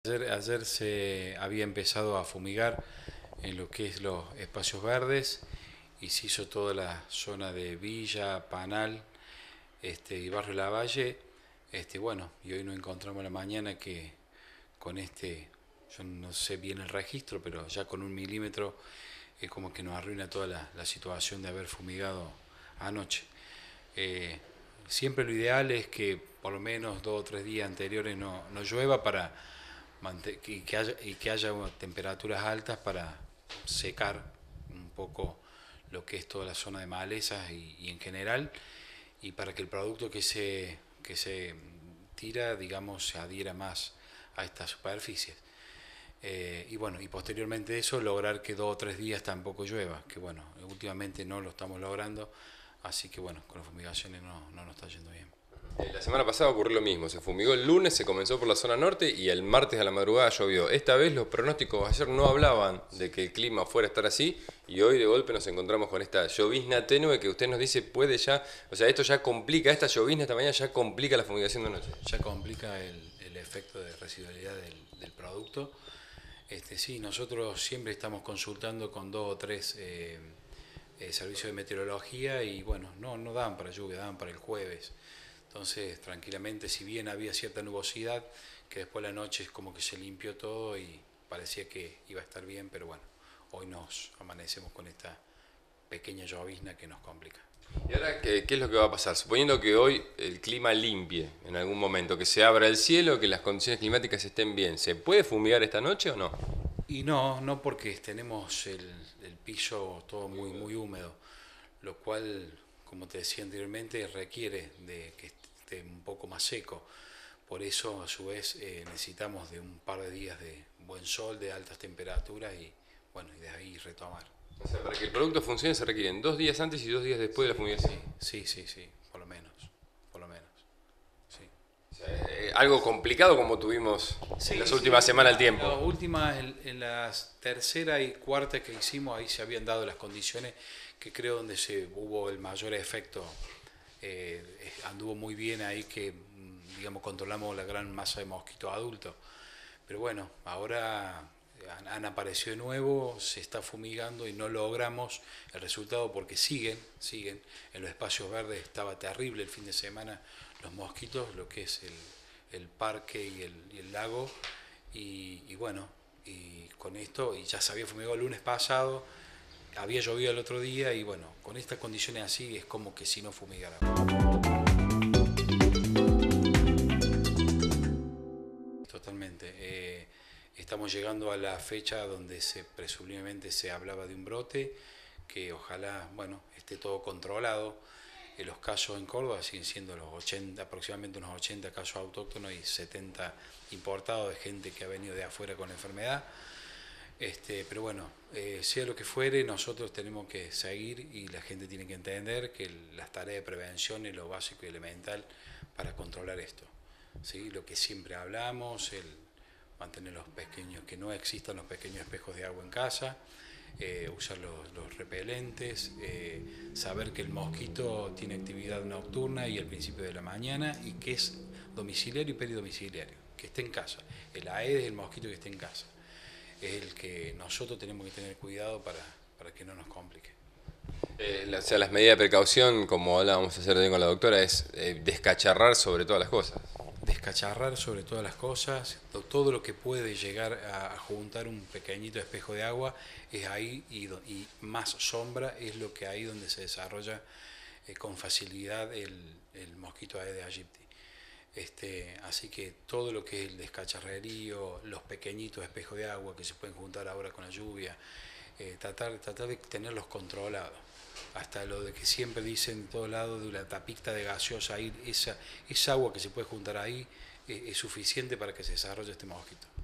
Ayer se había empezado a fumigar en lo que es los espacios verdes y se hizo toda la zona de Villa, Panal, y Barrio Lavalle. Bueno, y hoy nos encontramos en la mañana que con yo no sé bien el registro, pero ya con 1 milímetro es como que nos arruina toda la situación de haber fumigado anoche. Eh, Siempre lo ideal es que por lo menos 2 o 3 días anteriores no llueva para y que haya temperaturas altas para secar un poco lo que es toda la zona de malezas y en general, y para que el producto que se tira, digamos, se adhiera más a estas superficies. Y bueno, y posteriormente eso, lograr que 2 o 3 días tampoco llueva, que bueno, últimamente no lo estamos logrando, así que bueno, con las fumigaciones no nos está yendo bien. La semana pasada ocurrió lo mismo, se fumigó el lunes, se comenzó por la zona norte y el martes a la madrugada llovió. Esta vez los pronósticos ayer no hablaban de que el clima fuera a estar así y hoy de golpe nos encontramos con esta llovizna tenue que usted nos dice puede ya, o sea, esto ya complica, esta llovizna esta mañana ya complica la fumigación de noche. Ya complica el efecto de residualidad del producto. Sí, nosotros siempre estamos consultando con 2 o 3 servicios de meteorología y bueno, no daban para lluvia, daban para el jueves. Entonces, tranquilamente, si bien había cierta nubosidad, que después la noche es como que se limpió todo y parecía que iba a estar bien, pero bueno, hoy nos amanecemos con esta pequeña llovizna que nos complica. ¿Y ahora qué es lo que va a pasar? Suponiendo que hoy el clima limpie en algún momento, que se abra el cielo, que las condiciones climáticas estén bien, ¿se puede fumigar esta noche o no? Y no porque tenemos el piso todo muy húmedo, lo cual, como te decía anteriormente, requiere de que esté un poco más seco. Por eso, a su vez, necesitamos de un par de días de buen sol, de altas temperaturas y bueno, y de ahí retomar. O sea, para que el producto funcione se requieren 2 días antes y 2 días después de la fumigación. Sí, por lo menos, sí. O sea, algo complicado como tuvimos en las Sí, últimas semanas el la tiempo. última, en la tercera y cuarta que hicimos, ahí se habían dado las condiciones que creo donde se hubo el mayor efecto. Anduvo muy bien ahí que, digamos, controlamos la gran masa de mosquitos adultos. Pero bueno, ahora han aparecido de nuevo, se está fumigando y no logramos el resultado porque siguen. En los espacios verdes estaba terrible el fin de semana los mosquitos, lo que es el parque y el lago. Y bueno, y con esto, y ya se había fumigado el lunes pasado, había llovido el otro día y bueno, con estas condiciones así es como que si no fumigara. Totalmente. Estamos llegando a la fecha donde presumiblemente se hablaba de un brote, que ojalá, bueno, esté todo controlado. Los casos en Córdoba siguen siendo los 80, aproximadamente unos 80 casos autóctonos y 70 importados de gente que ha venido de afuera con la enfermedad. Pero bueno, sea lo que fuere, nosotros tenemos que seguir y la gente tiene que entender que las tareas de prevención es lo básico y elemental para controlar esto. ¿Sí? Lo que siempre hablamos, el mantener los pequeños, que no existan los pequeños espejos de agua en casa, usar los repelentes, saber que el mosquito tiene actividad nocturna y al principio de la mañana y que es domiciliario y peridomiciliario, que esté en casa. El Aedes es el mosquito que esté en casa. Es el que nosotros tenemos que tener cuidado para que no nos complique. O sea, las medidas de precaución, como hablábamos ayer también con la doctora, es descacharrar sobre todas las cosas. Descacharrar sobre todas las cosas, todo lo que puede llegar a juntar un pequeñito espejo de agua es ahí y más sombra es lo que ahí donde se desarrolla con facilidad el mosquito Aedes aegypti. Así que todo lo que es el descacharrerío, los pequeñitos espejos de agua que se pueden juntar ahora con la lluvia, tratar de tenerlos controlados. Hasta lo de que siempre dicen de todos lados de la tapita de gaseosa, ahí, esa agua que se puede juntar ahí es suficiente para que se desarrolle este mosquito.